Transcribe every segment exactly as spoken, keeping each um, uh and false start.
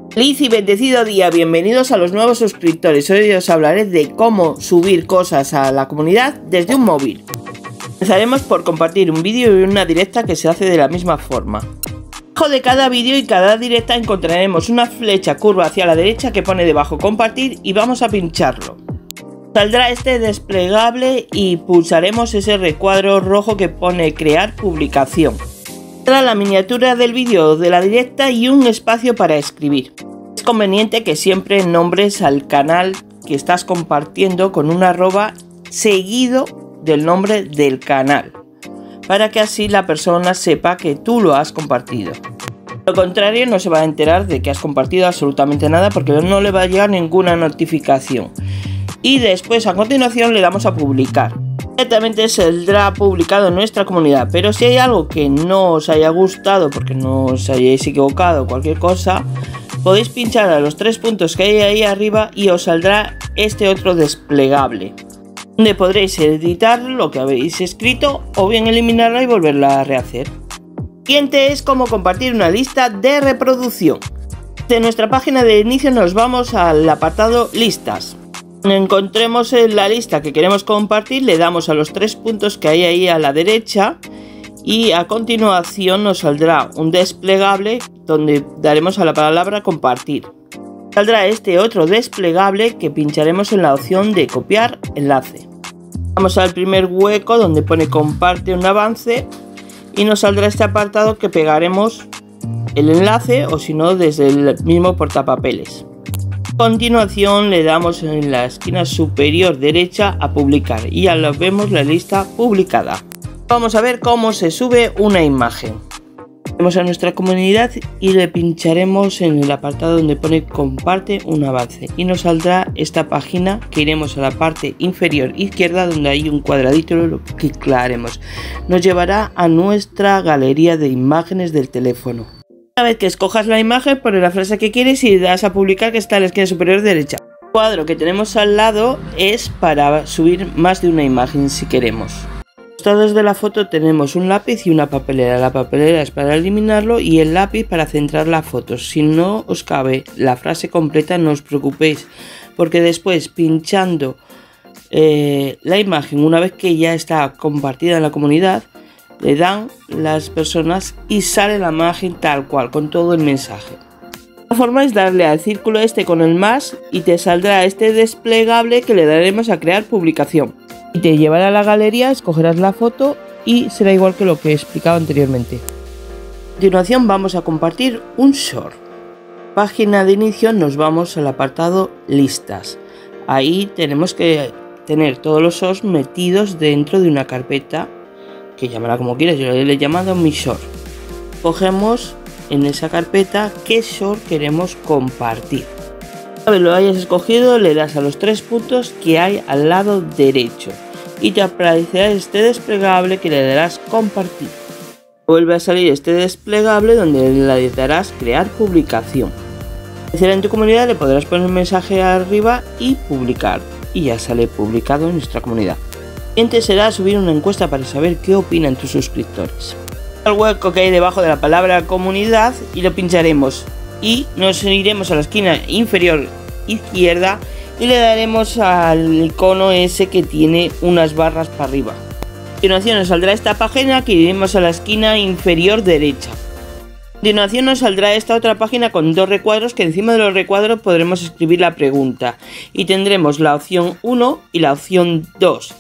Feliz y bendecido día, bienvenidos a los nuevos suscriptores. Hoy os hablaré de cómo subir cosas a la comunidad desde un móvil. Empezaremos por compartir un vídeo y una directa que se hace de la misma forma. Debajo de cada vídeo y cada directa encontraremos una flecha curva hacia la derecha que pone debajo compartir y vamos a pincharlo. Saldrá este desplegable y pulsaremos ese recuadro rojo que pone crear publicación. Saldrá la miniatura del vídeo de la directa y un espacio para escribir. Es conveniente que siempre nombres al canal que estás compartiendo con un arroba seguido del nombre del canal, para que así la persona sepa que tú lo has compartido. De lo contrario, no se va a enterar de que has compartido absolutamente nada porque no le va a llegar ninguna notificación. Y después, a continuación, le damos a publicar. Inmediatamente saldrá publicado en nuestra comunidad, pero si hay algo que no os haya gustado porque no os hayáis equivocado o cualquier cosa, podéis pinchar a los tres puntos que hay ahí arriba y os saldrá este otro desplegable, donde podréis editar lo que habéis escrito o bien eliminarla y volverla a rehacer. Siguiente es cómo compartir una lista de reproducción. De nuestra página de inicio nos vamos al apartado listas. Cuando encontremos en la lista que queremos compartir, le damos a los tres puntos que hay ahí a la derecha y a continuación nos saldrá un desplegable donde daremos a la palabra compartir. Saldrá este otro desplegable que pincharemos en la opción de copiar enlace. Vamos al primer hueco donde pone comparte un avance y nos saldrá este apartado que pegaremos el enlace o si no desde el mismo portapapeles. A continuación le damos en la esquina superior derecha a publicar y ya lo vemos la lista publicada. Vamos a ver cómo se sube una imagen. Vamos a nuestra comunidad y le pincharemos en el apartado donde pone comparte un avance y nos saldrá esta página que iremos a la parte inferior izquierda donde hay un cuadradito, lo clicaremos. Nos llevará a nuestra galería de imágenes del teléfono. Una vez que escojas la imagen, pones la frase que quieres y das a publicar que está en la esquina superior derecha. El cuadro que tenemos al lado es para subir más de una imagen si queremos. A los lados de la foto tenemos un lápiz y una papelera. La papelera es para eliminarlo y el lápiz para centrar la foto. Si no os cabe la frase completa, no os preocupéis, porque después pinchando eh, la imagen una vez que ya está compartida en la comunidad, le dan las personas y sale la imagen tal cual, con todo el mensaje. La forma es darle al círculo este con el más y te saldrá este desplegable que le daremos a crear publicación. Y te llevará a la galería, escogerás la foto y será igual que lo que he explicado anteriormente. A continuación vamos a compartir un short. Página de inicio nos vamos al apartado listas. Ahí tenemos que tener todos los shorts metidos dentro de una carpeta que llamará como quieras, yo le he llamado mi short. Cogemos en esa carpeta qué short queremos compartir. Una vez lo hayas escogido, le das a los tres puntos que hay al lado derecho y te aparecerá este desplegable que le darás compartir. Vuelve a salir este desplegable donde le darás crear publicación. Aparecerá en tu comunidad, le podrás poner un mensaje arriba y publicar y ya sale publicado en nuestra comunidad. El siguiente será subir una encuesta para saber qué opinan tus suscriptores. El hueco que hay debajo de la palabra comunidad y lo pincharemos y nos iremos a la esquina inferior izquierda y le daremos al icono ese que tiene unas barras para arriba. A continuación nos saldrá esta página que iremos a la esquina inferior derecha. A continuación nos saldrá esta otra página con dos recuadros que encima de los recuadros podremos escribir la pregunta y tendremos la opción uno y la opción dos.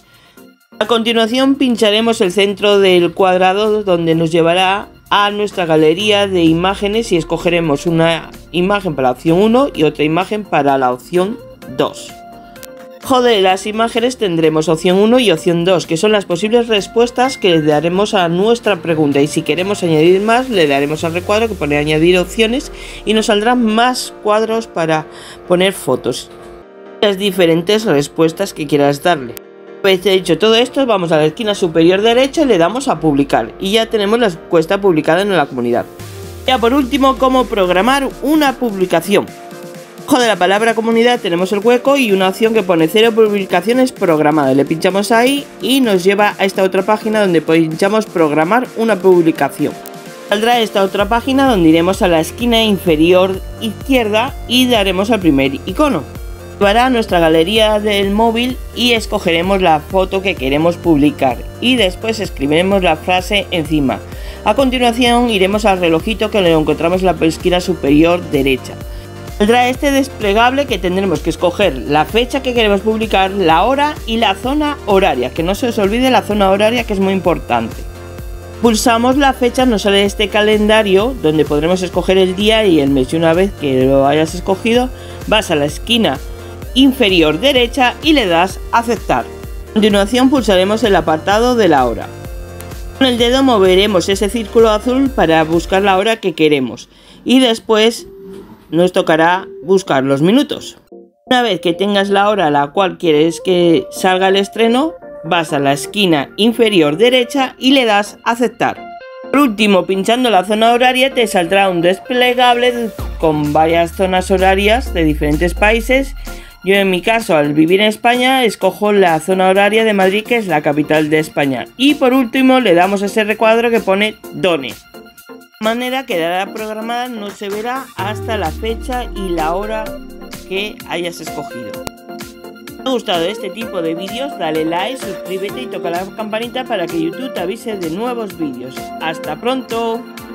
A continuación pincharemos el centro del cuadrado donde nos llevará a nuestra galería de imágenes y escogeremos una imagen para la opción uno y otra imagen para la opción dos. Debajo de las imágenes tendremos opción uno y opción dos, que son las posibles respuestas que le daremos a nuestra pregunta, y si queremos añadir más le daremos al recuadro que pone añadir opciones y nos saldrán más cuadros para poner fotos. Las diferentes respuestas que quieras darle. Una vez hecho todo esto, vamos a la esquina superior derecha y le damos a publicar y ya tenemos la encuesta publicada en la comunidad. Ya por último, cómo programar una publicación. Debajo de la palabra comunidad tenemos el hueco y una opción que pone cero publicaciones programadas. Le pinchamos ahí y nos lleva a esta otra página donde pinchamos programar una publicación. Saldrá esta otra página donde iremos a la esquina inferior izquierda y daremos al primer icono. Llevará a nuestra galería del móvil y escogeremos la foto que queremos publicar y después escribiremos la frase encima. A continuación iremos al relojito que lo encontramos en la esquina superior derecha. Saldrá este desplegable que tendremos que escoger la fecha que queremos publicar, la hora y la zona horaria, que no se os olvide la zona horaria, que es muy importante. Pulsamos la fecha, nos sale este calendario donde podremos escoger el día y el mes, y una vez que lo hayas escogido vas a la esquina inferior derecha y le das a aceptar. A continuación pulsaremos el apartado de la hora. Con el dedo moveremos ese círculo azul para buscar la hora que queremos y después nos tocará buscar los minutos. Una vez que tengas la hora a la cual quieres que salga el estreno, vas a la esquina inferior derecha y le das a aceptar. Por último, pinchando la zona horaria te saldrá un desplegable con varias zonas horarias de diferentes países. Yo en mi caso, al vivir en España, escojo la zona horaria de Madrid, que es la capital de España. Y por último le damos ese recuadro que pone Done. De manera quedará programada, no se verá hasta la fecha y la hora que hayas escogido. Si te ha gustado este tipo de vídeos, dale like, suscríbete y toca la campanita para que YouTube te avise de nuevos vídeos. ¡Hasta pronto!